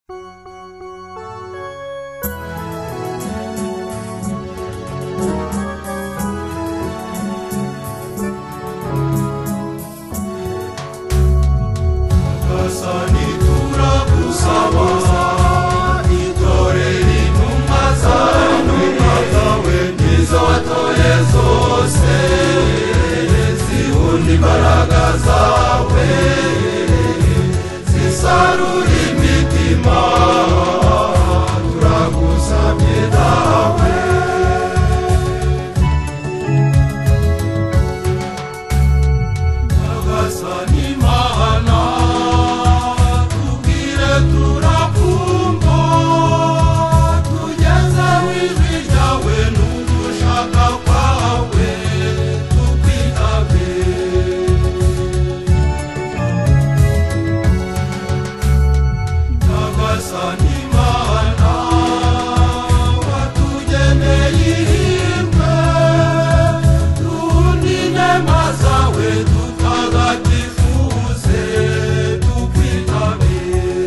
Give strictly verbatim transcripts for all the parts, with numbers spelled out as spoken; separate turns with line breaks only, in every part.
imbaraga zawe zisarura imitima turagusabye dawe nyagasani Mana tubwire turakumva tugeze ijwi ryawe n'ugushaka kwawe tukwitabe nyagasani Mana watugeneye ihirwe tundi inema zawe tutagatifuze tukwitabe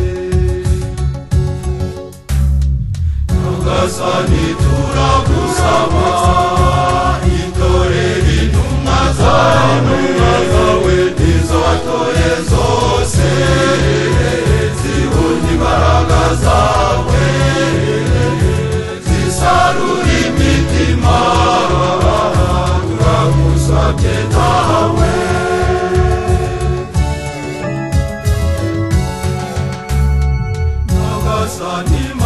nyagasani turagusaba itorero intumwa zawe nizo watoye zose zihunda imbaraga zawe zisarura imitima turagusabye dawe nyagasani